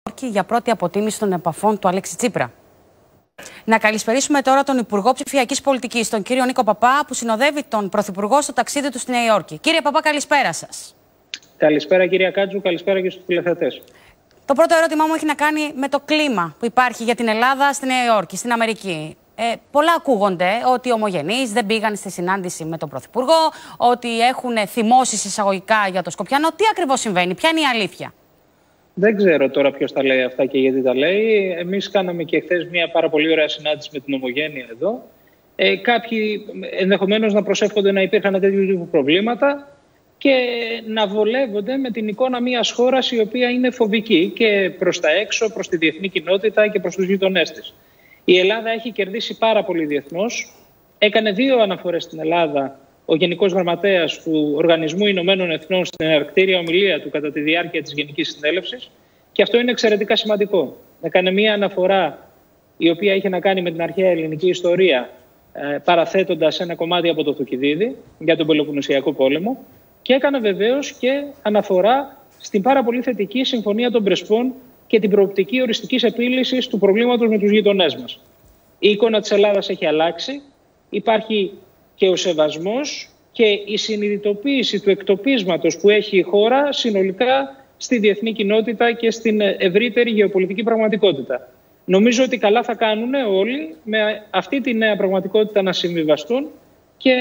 για πρώτη αποτίμηση των επαφών του Αλέξη Τσίπρα. Να καλησπερίσουμε τώρα τον Υπουργό Ψηφιακής Πολιτικής, τον κύριο Νίκο Παπά, που συνοδεύει τον Πρωθυπουργό στο ταξίδι του στη Νέα Υόρκη. Κύριε Παπά, καλησπέρα σας. Καλησπέρα, κυρία Κάτζου, καλησπέρα και στους τηλεθεατές. Το πρώτο ερώτημά μου έχει να κάνει με το κλίμα που υπάρχει για την Ελλάδα στη Νέα Υόρκη, στην Αμερική. Πολλά ακούγονται ότι οι ομογενείς δεν πήγαν στη συνάντηση με τον Πρωθυπουργό, ότι έχουν θυμώσεις εισαγωγικά για το Σκοπιανό. Τι ακριβώς συμβαίνει, ποια είναι η αλήθεια? Δεν ξέρω τώρα ποιος τα λέει αυτά και γιατί τα λέει. Εμείς κάναμε και χθες μια πάρα πολύ ωραία συνάντηση με την ομογένεια εδώ. Κάποιοι ενδεχομένως να προσεύχονται να υπήρχαν τέτοιου τύπου προβλήματα και να βολεύονται με την εικόνα μιας χώρας η οποία είναι φοβική και προς τα έξω, προς τη διεθνή κοινότητα και προς τους γειτονές της. Η Ελλάδα έχει κερδίσει πάρα πολύ διεθνώς. Έκανε 2 αναφορές στην Ελλάδα ο Γενικός Γραμματέας του Οργανισμού Ηνωμένων Εθνών στην εναρκτήρια ομιλία του κατά τη διάρκεια της Γενικής Συνέλευσης. Και αυτό είναι εξαιρετικά σημαντικό. Έκανε μία αναφορά η οποία είχε να κάνει με την αρχαία ελληνική ιστορία, παραθέτοντας ένα κομμάτι από το Θουκυδίδη για τον Πελοποννησιακό πόλεμο. Και έκανε βεβαίως και αναφορά στην πάρα πολύ θετική Συμφωνία των Πρεσπών και την προοπτική οριστικής επίλυσης του προβλήματος με τους γειτονές μας. Η εικόνα της Ελλάδας έχει αλλάξει. Υπάρχει και ο σεβασμός και η συνειδητοποίηση του εκτοπίσματος που έχει η χώρα συνολικά στη διεθνή κοινότητα και στην ευρύτερη γεωπολιτική πραγματικότητα. Νομίζω ότι καλά θα κάνουν όλοι με αυτή τη νέα πραγματικότητα να συμβιβαστούν και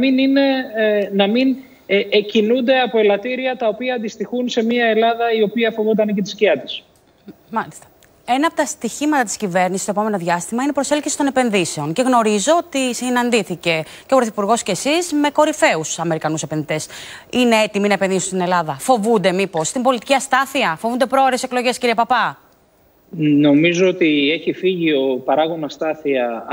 να μην κινούνται από ελαττήρια τα οποία αντιστοιχούν σε μια Ελλάδα η οποία φοβόταν και τη σκιά της. Μάλιστα. Ένα από τα στοιχήματα της κυβέρνησης στο επόμενο διάστημα είναι η προσέλκυση των επενδύσεων. Και γνωρίζω ότι συναντήθηκε και ο Πρωθυπουργός και εσείς με κορυφαίους Αμερικανούς επενδυτές. Είναι έτοιμοι να επενδύσουν στην Ελλάδα? Φοβούνται μήπως την πολιτική αστάθεια? Φοβούνται πρόορες εκλογές, κύριε Παπά? Νομίζω ότι έχει φύγει ο παράγων αστάθεια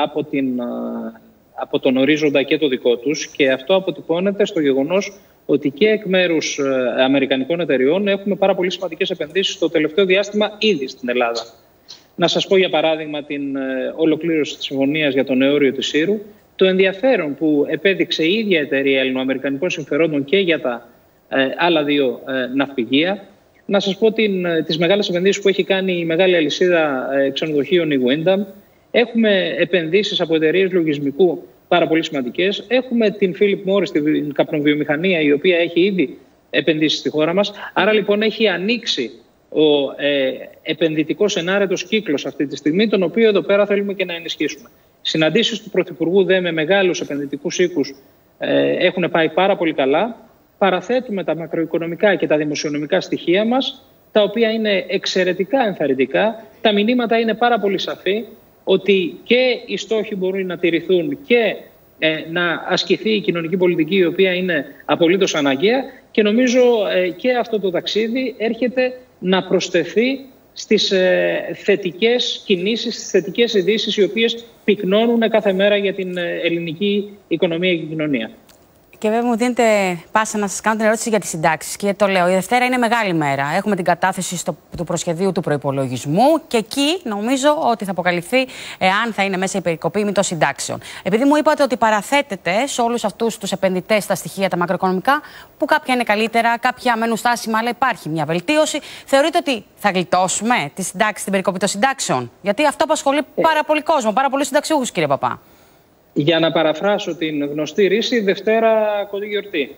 από τον ορίζοντα και το δικό τους, και αυτό αποτυπώνεται στο γεγονός ότι και εκ μέρους αμερικανικών εταιριών έχουμε πάρα πολύ σημαντικές επενδύσεις το τελευταίο διάστημα ήδη στην Ελλάδα. Να σας πω για παράδειγμα την ολοκλήρωση της συμφωνίας για τον αιώριο της Σύρου, το ενδιαφέρον που επέδειξε η ίδια εταιρεία ελληνοαμερικανικών συμφερόντων και για τα άλλα 2 ναυπηγεία. Να σας πω τις μεγάλες επενδύσεις που έχει κάνει η μεγάλη αλυσίδα ξενοδοχείων η Wyndham. Έχουμε επενδύσεις από εταιρείες λογισμικού πάρα πολύ σημαντικές. Έχουμε την Philip Morris, την καπνοβιομηχανία, η οποία έχει ήδη επενδύσει στη χώρα μας. Άρα λοιπόν έχει ανοίξει ο επενδυτικός ενάρετος κύκλος αυτή τη στιγμή, τον οποίο εδώ πέρα θέλουμε και να ενισχύσουμε. Συναντήσεις του Πρωθυπουργού με μεγάλους επενδυτικούς οίκους έχουν πάει πάρα πολύ καλά. Παραθέτουμε τα μακροοικονομικά και τα δημοσιονομικά στοιχεία μας, τα οποία είναι εξαιρετικά ενθαρρυντικά. Τα μηνύματα είναι πάρα πολύ σαφή, ότι και οι στόχοι μπορούν να τηρηθούν και να ασκηθεί η κοινωνική πολιτική, η οποία είναι απολύτως αναγκαία, και νομίζω και αυτό το ταξίδι έρχεται να προσθεθεί στις θετικές κινήσεις, στις θετικές ειδήσεις οι οποίες πυκνώνουν κάθε μέρα για την ελληνική οικονομία και κοινωνία. Και βέβαια μου δίνετε πάσα να σας κάνω την ερώτηση για τις συντάξεις. Και το λέω, η Δευτέρα είναι μεγάλη μέρα. Έχουμε την κατάθεση του προσχεδίου του προϋπολογισμού και εκεί νομίζω ότι θα αποκαλυφθεί εάν θα είναι μέσα η περικοπή μη των συντάξεων. Επειδή μου είπατε ότι παραθέτετε σε όλους αυτούς τους επενδυτές τα στοιχεία τα μακροοικονομικά, που κάποια είναι καλύτερα, κάποια μένουν στάσιμα, αλλά υπάρχει μια βελτίωση, θεωρείτε ότι θα γλιτώσουμε τη συντάξη, την περικοπή των συντάξεων? Γιατί αυτό απασχολεί πάρα πολύ κόσμο, πάρα πολλούς συνταξιούχους, κύριε Παπά. Για να παραφράσω την γνωστή ρίση, Δευτέρα κοντή γιορτή.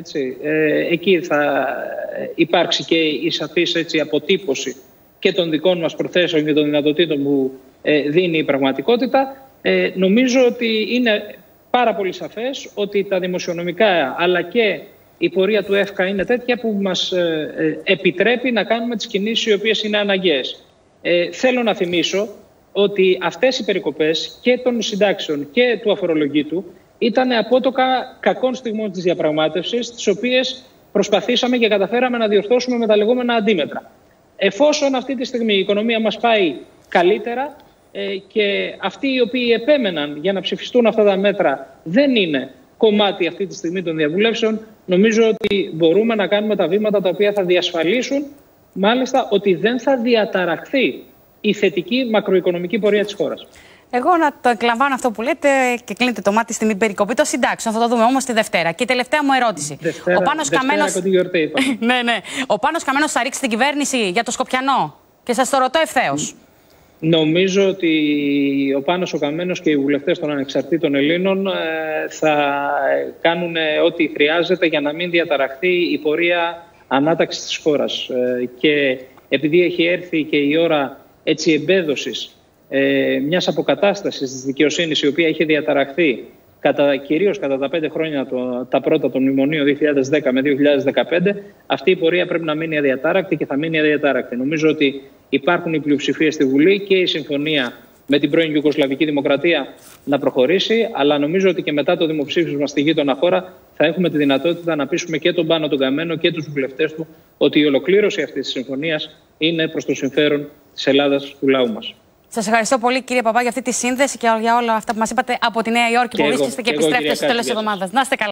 Εκεί θα υπάρξει και η σαφής αποτύπωση και των δικών μας προθέσεων και των δυνατοτήτων που δίνει η πραγματικότητα. Νομίζω ότι είναι πάρα πολύ σαφές ότι τα δημοσιονομικά αλλά και η πορεία του ΕΦΚΑ είναι τέτοια που μας επιτρέπει να κάνουμε τις κινήσεις οι οποίες είναι αναγκαίες. Θέλω να θυμίσω ότι αυτές οι περικοπές και των συντάξεων και του αφορολογήτου ήταν απότοκα κακών στιγμών της διαπραγμάτευσης, τις οποίες προσπαθήσαμε και καταφέραμε να διορθώσουμε με τα λεγόμενα αντίμετρα. Εφόσον αυτή τη στιγμή η οικονομία μας πάει καλύτερα και αυτοί οι οποίοι επέμεναν για να ψηφιστούν αυτά τα μέτρα δεν είναι κομμάτι αυτή τη στιγμή των διαβουλεύσεων, νομίζω ότι μπορούμε να κάνουμε τα βήματα τα οποία θα διασφαλίσουν μάλιστα ότι δεν θα διαταραχθεί η θετική μακροοικονομική πορεία της χώρας. Εγώ να το εκλαμβάνω αυτό που λέτε και κλείνετε το μάτι στην περικοπή των συντάξεων. Θα το δούμε όμως τη Δευτέρα. Και τελευταία μου ερώτηση. Δευτέρα, ο Πάνος Καμένος. Ναι. Ο Πάνος Καμένος θα ρίξει την κυβέρνηση για το Σκοπιανό? Και σας το ρωτώ ευθέως. Νομίζω ότι ο Πάνος ο Καμένος και οι βουλευτές των ανεξαρτήτων Ελλήνων θα κάνουν ό,τι χρειάζεται για να μην διαταραχθεί η πορεία ανάταξης της χώρας. Και επειδή έχει έρθει και η ώρα έτσι εμπέδωσης μιας αποκατάστασης της δικαιοσύνης, η οποία είχε διαταραχθεί κυρίως κατά τα 5 χρόνια τα πρώτα των μνημονίων 2010 με 2015, αυτή η πορεία πρέπει να μείνει αδιατάρακτη και θα μείνει αδιατάρακτη. Νομίζω ότι υπάρχουν οι πλειοψηφίες στη Βουλή και η συμφωνία με την πρώην Ιουγκοσλαβική Δημοκρατία να προχωρήσει, αλλά νομίζω ότι και μετά το δημοψήφισμα στη γείτονα χώρα θα έχουμε τη δυνατότητα να πείσουμε και τον Πάνο τον Καμένο και τους βουλευτές του ότι η ολοκλήρωση αυτής της συμφωνίας είναι προς το συμφέρον της Ελλάδας, του λαού μας. Σας ευχαριστώ πολύ, κύριε Παπά, για αυτή τη σύνδεση και για όλα αυτά που μας είπατε από τη Νέα Υόρκη που βρίσκεστε και επιστρέφετε στο τέλος της εβδομάδας. Να είστε καλά.